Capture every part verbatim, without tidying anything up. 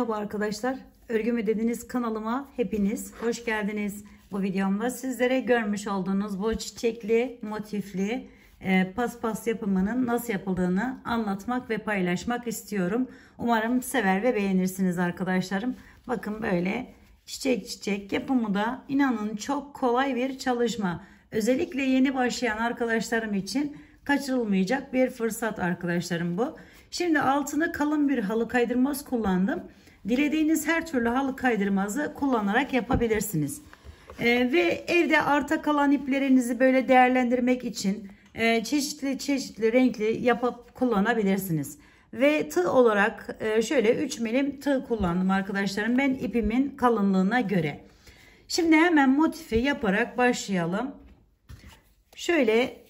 Merhaba arkadaşlar. Örgü dediğiniz kanalıma hepiniz hoş geldiniz. Bu videomda sizlere görmüş olduğunuz bu çiçekli, motifli e, paspas yapımının nasıl yapıldığını anlatmak ve paylaşmak istiyorum. Umarım sever ve beğenirsiniz arkadaşlarım. Bakın böyle çiçek çiçek yapımı da inanın çok kolay bir çalışma. Özellikle yeni başlayan arkadaşlarım için kaçırılmayacak bir fırsat arkadaşlarım bu. Şimdi altını kalın bir halı kaydırmaz kullandım. Dilediğiniz her türlü halı kaydırmazı kullanarak yapabilirsiniz. Ee, ve evde arta kalan iplerinizi böyle değerlendirmek için e, çeşitli çeşitli renkli yapıp kullanabilirsiniz. Ve tığ olarak e, şöyle üç milim tığ kullandım arkadaşlarım. Ben ipimin kalınlığına göre. Şimdi hemen motifi yaparak başlayalım. Şöyle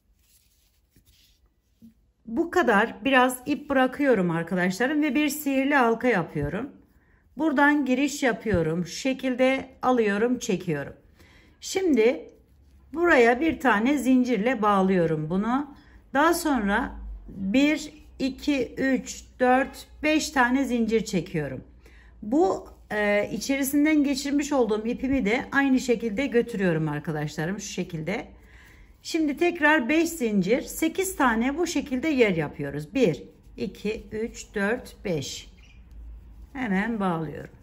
bu kadar biraz ip bırakıyorum arkadaşlarım ve bir sihirli halka yapıyorum. Buradan giriş yapıyorum. Şu şekilde alıyorum, çekiyorum. Şimdi buraya bir tane zincirle bağlıyorum bunu. Daha sonra bir, iki, üç, dört, beş tane zincir çekiyorum. Bu e, içerisinden geçirmiş olduğum ipimi de aynı şekilde götürüyorum arkadaşlarım. Şu şekilde. Şimdi tekrar beş zincir, sekiz tane bu şekilde yer yapıyoruz. bir, iki, üç, dört, beş. Hemen bağlıyorum.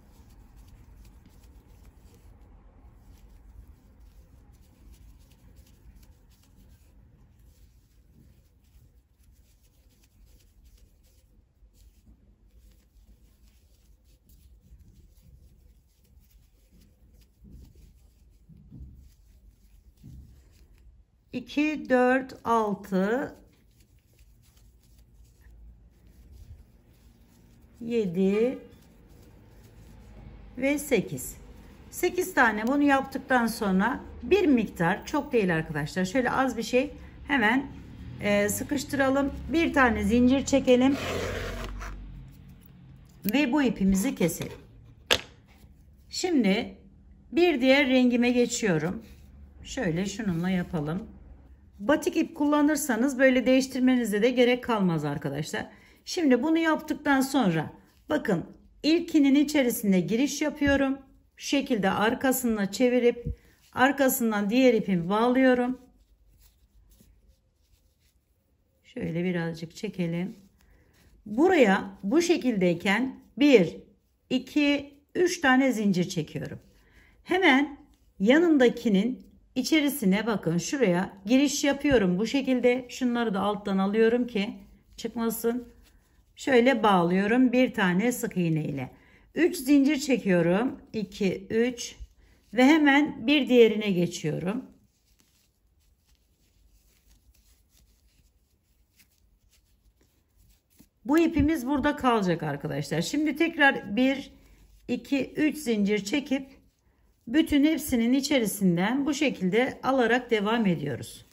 iki, dört, altı, yedi ve sekiz. sekiz tane bunu yaptıktan sonra bir miktar, çok değil arkadaşlar, şöyle az bir şey hemen e, sıkıştıralım. Bir tane zincir çekelim ve bu ipimizi keselim. Şimdi bir diğer rengime geçiyorum. Şöyle şununla yapalım. Batik ip kullanırsanız böyle değiştirmenize de gerek kalmaz arkadaşlar. Şimdi bunu yaptıktan sonra bakın ilkinin içerisinde giriş yapıyorum. Şu şekilde arkasına çevirip arkasından diğer ipimi bağlıyorum. Şöyle birazcık çekelim. Buraya bu şekildeyken bir, iki, üç tane zincir çekiyorum. Hemen yanındakinin İçerisine bakın şuraya giriş yapıyorum bu şekilde. Şunları da alttan alıyorum ki çıkmasın. Şöyle bağlıyorum bir tane sık iğne ile. üç zincir çekiyorum. iki, üç ve hemen bir diğerine geçiyorum. Bu ipimiz burada kalacak arkadaşlar. Şimdi tekrar bir, iki, üç zincir çekip bütün hepsinin içerisinden bu şekilde alarak devam ediyoruz.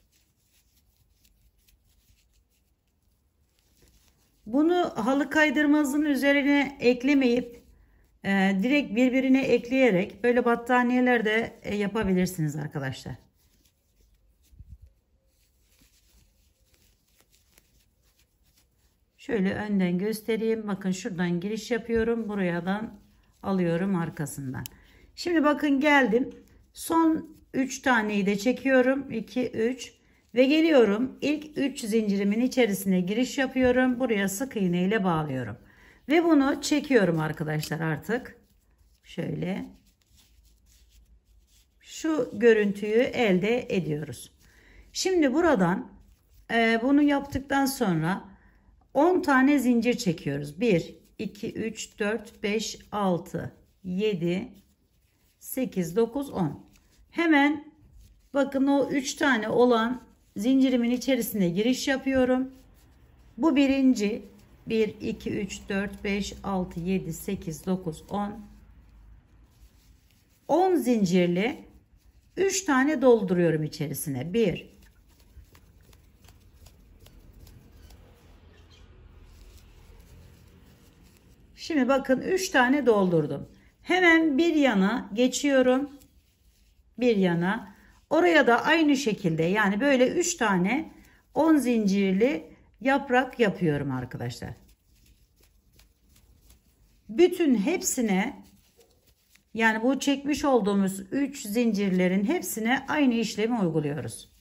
Bunu halı kaydırmazının üzerine eklemeyip e, direkt birbirine ekleyerek böyle battaniyeler de e, yapabilirsiniz arkadaşlar. Şöyle önden göstereyim. Bakın şuradan giriş yapıyorum. Buradan alıyorum arkasından. Şimdi bakın geldim. Son üç taneyi de çekiyorum. iki, üç ve geliyorum. İlk üç zincirimin içerisine giriş yapıyorum. Buraya sık iğne ile bağlıyorum. Ve bunu çekiyorum arkadaşlar artık. Şöyle. Şu görüntüyü elde ediyoruz. Şimdi buradan e, bunu yaptıktan sonra on tane zincir çekiyoruz. bir, iki, üç, dört, beş, altı, yedi, sekiz, dokuz, on. Hemen bakın o üç tane olan zincirimin içerisine giriş yapıyorum. Bu birinci. bir, iki, üç, dört, beş, altı, yedi, sekiz, dokuz, on. on zincirli üç tane dolduruyorum içerisine. bir, şimdi bakın üç tane doldurdum. Hemen bir yana geçiyorum. Bir yana. Oraya da aynı şekilde yani böyle üç tane on zincirli yaprak yapıyorum arkadaşlar. bütün hepsine, yani bu çekmiş olduğumuz üç zincirlerin hepsine aynı işlemi uyguluyoruz.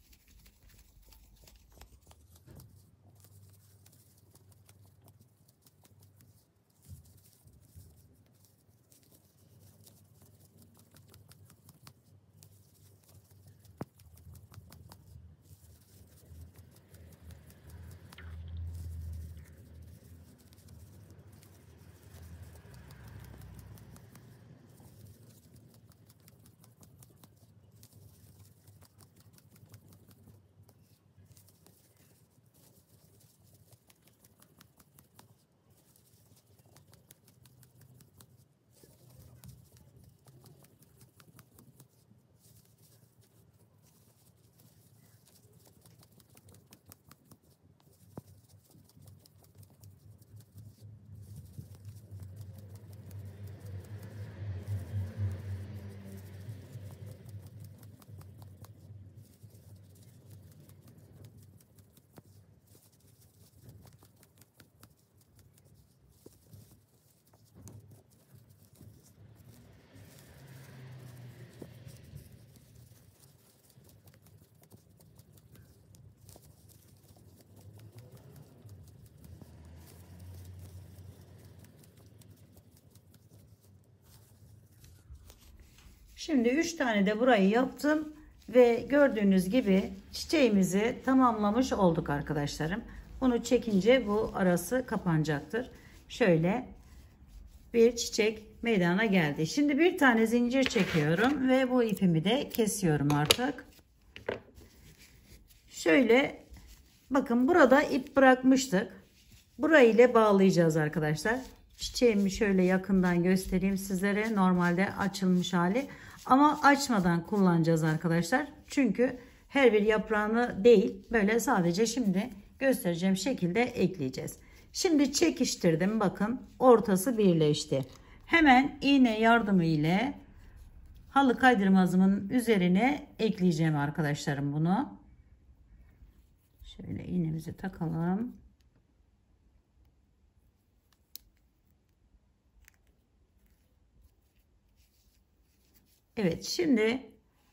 Şimdi üç tane de burayı yaptım ve gördüğünüz gibi çiçeğimizi tamamlamış olduk arkadaşlarım. Bunu çekince bu arası kapanacaktır. Şöyle bir çiçek meydana geldi. Şimdi bir tane zincir çekiyorum ve bu ipimi de kesiyorum artık. Şöyle bakın, burada ip bırakmıştık. Burayı ile bağlayacağız arkadaşlar. Çiçeğimi şöyle yakından göstereyim sizlere. Normalde açılmış hali. Ama açmadan kullanacağız arkadaşlar. Çünkü her bir yaprağını değil, böyle sadece şimdi göstereceğim şekilde ekleyeceğiz. Şimdi çekiştirdim. Bakın ortası birleşti. Hemen iğne yardımı ile halı kaydırmazımın üzerine ekleyeceğim arkadaşlarım bunu. Şöyle iğnemizi takalım. Evet, şimdi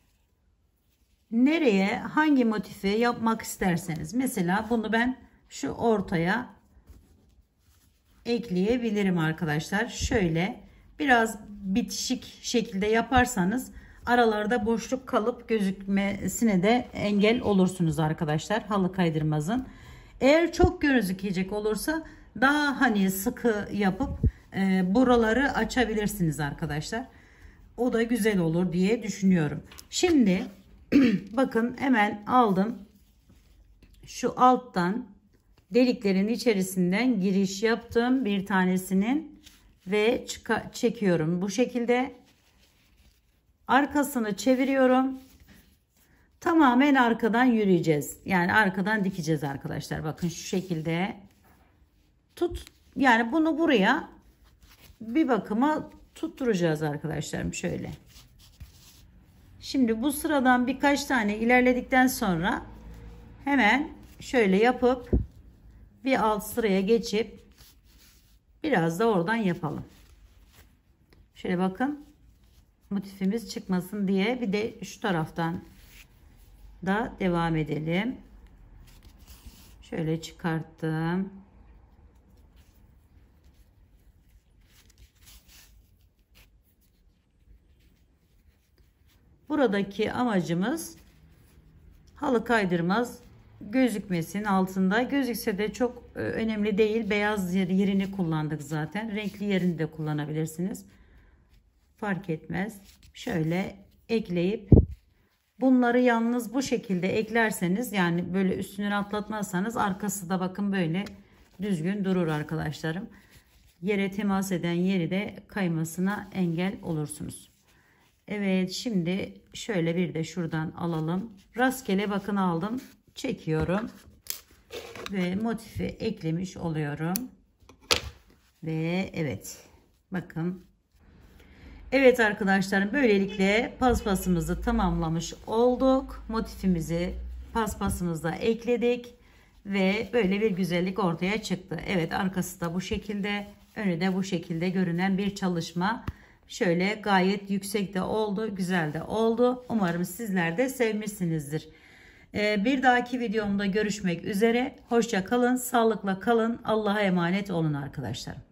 nereye hangi motifi yapmak isterseniz, mesela bunu ben şu ortaya ekleyebilirim arkadaşlar. Şöyle biraz bitişik şekilde yaparsanız aralarda boşluk kalıp gözükmesine de engel olursunuz arkadaşlar halı kaydırmazın. Eğer çok gözükecek olursa daha hani sıkı yapıp e, buraları açabilirsiniz arkadaşlar. O da güzel olur diye düşünüyorum. Şimdi bakın hemen aldım. Şu alttan deliklerin içerisinden giriş yaptım bir tanesinin ve çekiyorum. Bu şekilde arkasını çeviriyorum. Tamamen arkadan yürüyeceğiz. Yani arkadan dikeceğiz arkadaşlar. Bakın şu şekilde tut. Yani bunu buraya bir bakıma tutturacağız arkadaşlarım şöyle. Şimdi bu sıradan birkaç tane ilerledikten sonra hemen şöyle yapıp bir alt sıraya geçip biraz da oradan yapalım. Şöyle bakın, motifimiz çıkmasın diye bir de şu taraftan da devam edelim. Şöyle çıkarttım. Buradaki amacımız halı kaydırmaz gözükmesin, altında gözükse de çok önemli değil. Beyaz yerini kullandık zaten. Renkli yerini de kullanabilirsiniz. Fark etmez. Şöyle ekleyip bunları yalnız bu şekilde eklerseniz, yani böyle üstünü atlatmazsanız arkası da bakın böyle düzgün durur arkadaşlarım. Yere temas eden yeri de kaymasına engel olursunuz. Evet, şimdi şöyle bir de şuradan alalım. Rastgele bakın aldım. Çekiyorum. Ve motifi eklemiş oluyorum. Ve evet. Bakın. Evet arkadaşlarım, böylelikle paspasımızı tamamlamış olduk. Motifimizi paspasımızda ekledik. Ve böyle bir güzellik ortaya çıktı. Evet, arkası da bu şekilde. Önü de bu şekilde görünen bir çalışma. Şöyle gayet yüksek de oldu, güzel de oldu. Umarım sizler de sevmişsinizdir. Ee, bir dahaki videomda görüşmek üzere. Hoşça kalın, sağlıkla kalın. Allah'a emanet olun arkadaşlar.